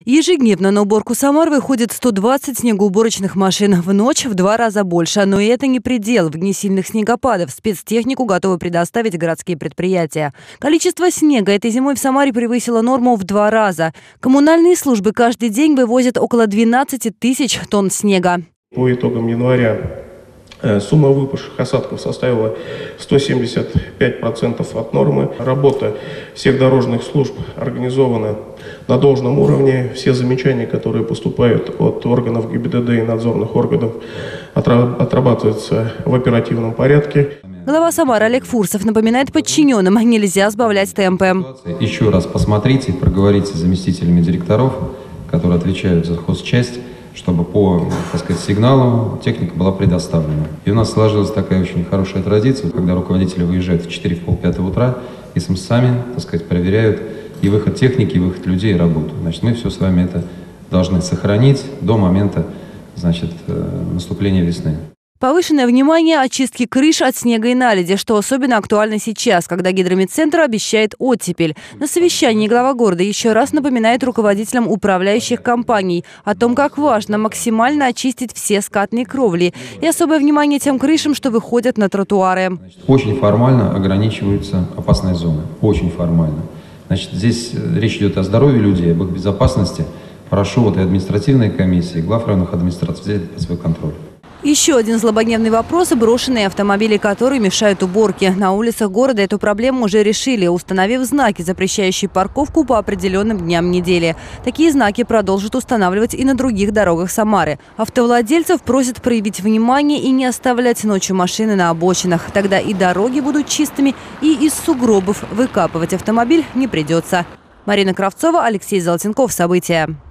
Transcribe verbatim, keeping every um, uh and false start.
Ежедневно на уборку Самары выходит сто двадцать снегоуборочных машин. В ночь в два раза больше. Но и это не предел. В дни сильных снегопадов спецтехнику готовы предоставить городские предприятия. Количество снега этой зимой в Самаре превысило норму в два раза. Коммунальные службы каждый день вывозят около двенадцати тысяч тонн снега. По итогам января сумма выпавших осадков составила сто семьдесят пять процентов от нормы. Работа всех дорожных служб организована на должном уровне. Все замечания, которые поступают от органов ГИБДД и надзорных органов, отрабатываются в оперативном порядке. Глава Самары Олег Фурсов напоминает подчиненным: нельзя сбавлять темпы. Еще раз посмотрите, проговорите с заместителями директоров, которые отвечают за хозчасть, чтобы по, так сказать, сигналу техника была предоставлена. И у нас сложилась такая очень хорошая традиция, когда руководители выезжают в четыре, в полпятого утра и сами, так сказать, проверяют и выход техники, и выход людей, и работу. Значит, мы все с вами это должны сохранить до момента, значит, наступления весны. Повышенное внимание очистке крыш от снега и наледи, что особенно актуально сейчас, когда гидрометцентр обещает оттепель. На совещании глава города еще раз напоминает руководителям управляющих компаний о том, как важно максимально очистить все скатные кровли. И особое внимание тем крышам, что выходят на тротуары. Очень формально ограничиваются опасные зоны. Очень формально. Значит, здесь речь идет о здоровье людей, об их безопасности. Прошу вот и административные комиссии, глав районных администраций взять под свой контроль. Еще один злободневный вопрос – брошенные автомобили, которые мешают уборке. На улицах города эту проблему уже решили, установив знаки, запрещающие парковку по определенным дням недели. Такие знаки продолжат устанавливать и на других дорогах Самары. Автовладельцев просят проявить внимание и не оставлять ночью машины на обочинах. Тогда и дороги будут чистыми, и из сугробов выкапывать автомобиль не придется. Марина Кравцова, Алексей Золотенков. События.